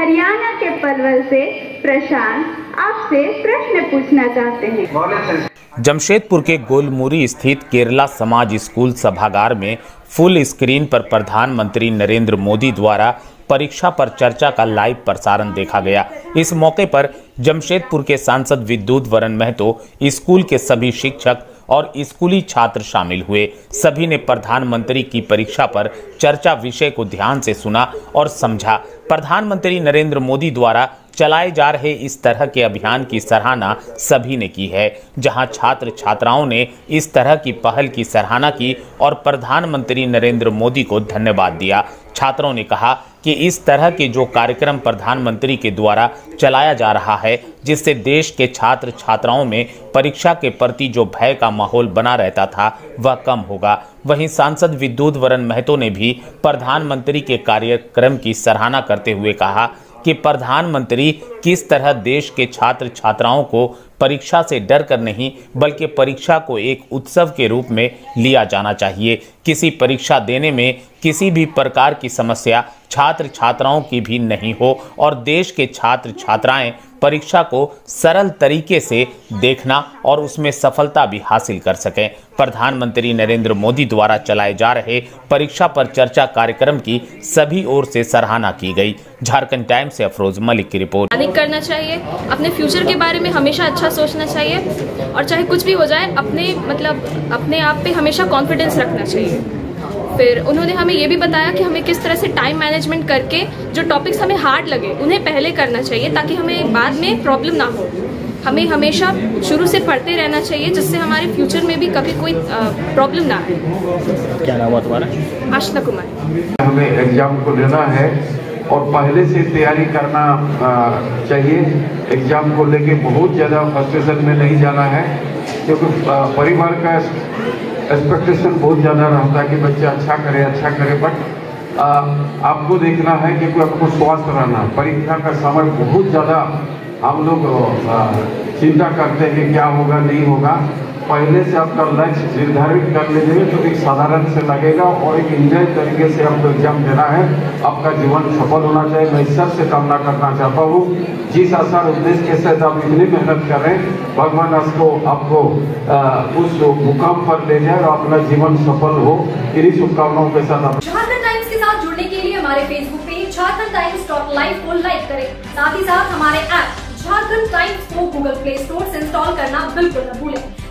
हरियाणा के पलवल से प्रशांत आपसे प्रश्न पूछना चाहते हैं। जमशेदपुर के गोलमुरी स्थित केरला समाज स्कूल सभागार में फुल स्क्रीन पर प्रधानमंत्री नरेंद्र मोदी द्वारा परीक्षा पर चर्चा का लाइव प्रसारण देखा गया। इस मौके पर जमशेदपुर के सांसद विद्युत वरण महतो, स्कूल के सभी शिक्षक और स्कूली छात्र शामिल हुए। सभी ने प्रधानमंत्री की परीक्षा पर चर्चा विषय को ध्यान से सुना और समझा। प्रधानमंत्री नरेंद्र मोदी द्वारा चलाए जा रहे इस तरह के अभियान की सराहना सभी ने की है। जहां छात्र छात्राओं ने इस तरह की पहल की सराहना की और प्रधानमंत्री नरेंद्र मोदी को धन्यवाद दिया। छात्रों ने कहा कि इस तरह के जो कार्यक्रम प्रधानमंत्री के द्वारा चलाया जा रहा है, जिससे देश के छात्र छात्राओं में परीक्षा के प्रति जो भय का माहौल बना रहता था वह कम होगा। वहीं सांसद विद्युत वरण महतो ने भी प्रधानमंत्री के कार्यक्रम की सराहना करते हुए कहा कि प्रधानमंत्री किस तरह देश के छात्र छात्राओं को परीक्षा से डर कर नहीं बल्कि परीक्षा को एक उत्सव के रूप में लिया जाना चाहिए। किसी परीक्षा देने में किसी भी प्रकार की समस्या छात्र छात्राओं की भी नहीं हो और देश के छात्र छात्राएं परीक्षा को सरल तरीके से देखना और उसमें सफलता भी हासिल कर सकें। प्रधानमंत्री नरेंद्र मोदी द्वारा चलाए जा रहे परीक्षा पर चर्चा कार्यक्रम की सभी ओर से सराहना की गई। झारखंड टाइम्स से अफरोज मलिक की रिपोर्ट। करना चाहिए, अपने फ्यूचर के बारे में हमेशा अच्छा सोचना चाहिए और चाहे कुछ भी हो जाए अपने आप पे हमेशा कॉन्फिडेंस रखना चाहिए। फिर उन्होंने हमें ये भी बताया कि हमें किस तरह से टाइम मैनेजमेंट करके जो टॉपिक्स हमें हार्ड लगे उन्हें पहले करना चाहिए ताकि हमें बाद में प्रॉब्लम ना हो। हमें हमेशा शुरू से पढ़ते रहना चाहिए जिससे हमारे फ्यूचर में भी कभी कोई प्रॉब्लम ना आए। क्या नाम है तुम्हारा? आशना कुमार। हमें एग्जाम को लेना है और पहले से तैयारी करना चाहिए। एग्जाम को लेके बहुत ज़्यादा फ्रस्ट्रेशन में नहीं जाना है क्योंकि परिवार का एक्सपेक्टेशन बहुत ज़्यादा रहता है कि बच्चा अच्छा करे बट आपको देखना है कि आपको स्वस्थ रहना। परीक्षा का समय बहुत ज़्यादा हम लोग चिंता करते हैं कि क्या होगा नहीं होगा। पहले से आपका लक्ष्य निर्धारित कर लीजिए तो एक साधारण से लगेगा और एक इंजॉय तरीके से आपको एग्जाम देना है। आपका जीवन सफल होना चाहिए। मैं ईश्वर से कामना करना चाहता हूँ जिस आशा उद्देश्य के साथ आप इतनी मेहनत कर रहे हैं भगवान आपको उस मुकाम पर ले जाए और अपना जीवन सफल हो। इन्हीं शुभकामनाओं के साथ झारखंड टाइम्स के साथ जुड़ने के लिए हमारे फेसबुक पेज झारखंड-टाइम्स.live को लाइक करें। साथ ही साथ हमारे ऐप झारखंड टाइम्स को गूगल प्ले स्टोर से इंस्टॉल करना बिल्कुल न भूलें।